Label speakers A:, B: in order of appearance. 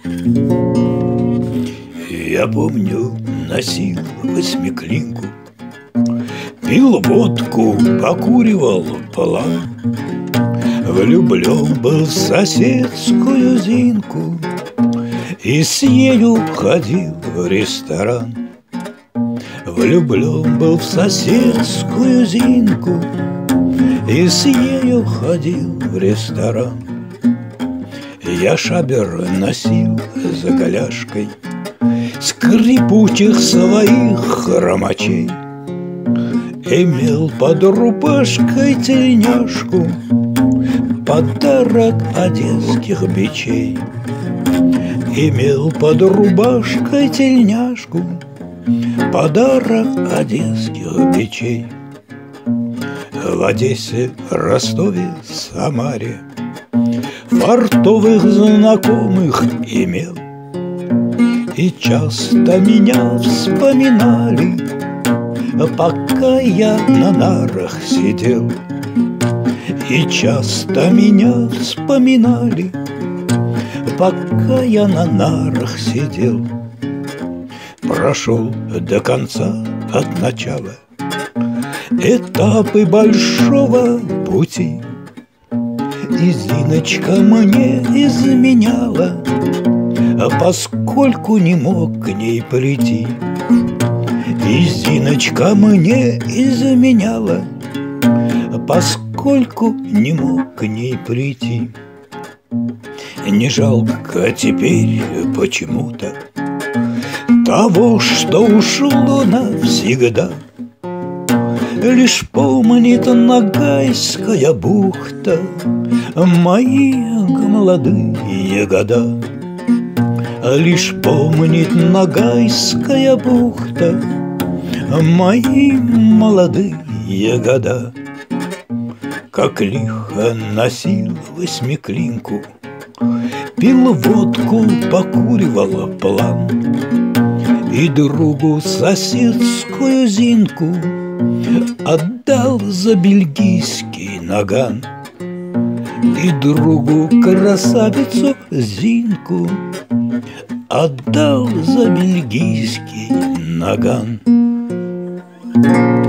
A: Я помню, носил восьмиклинку, пил водку, покуривал план, влюблен был в соседскую Зинку и с нею ходил в ресторан. Влюблен был в соседскую Зинку и с нею ходил в ресторан. Я шабер носил за коляшкой скрипучих своих хромачей, имел под рубашкой тельняшку, подарок одесских бичей. Имел под рубашкой тельняшку, подарок одесских бичей. В Одессе, Ростове, Самаре фартовых знакомых имел, и часто меня вспоминали, пока я на нарах сидел. И часто меня вспоминали, пока я на нарах сидел. Прошел до конца от начала этапы большого пути, и Зиночка мне изменяла, поскольку не мог к ней прийти. И Зиночка мне изменяла, поскольку не мог к ней прийти. Не жалко теперь почему-то того, что ушло навсегда. Лишь помнит Ногайская бухта мои молодые года. Лишь помнит Ногайская бухта мои молодые года. Как лихо носил восьмиклинку, пил водку, покуривал план, и другу соседскую Зинку отдал за бельгийский наган. И другу красавицу Зинку отдал за бельгийский наган.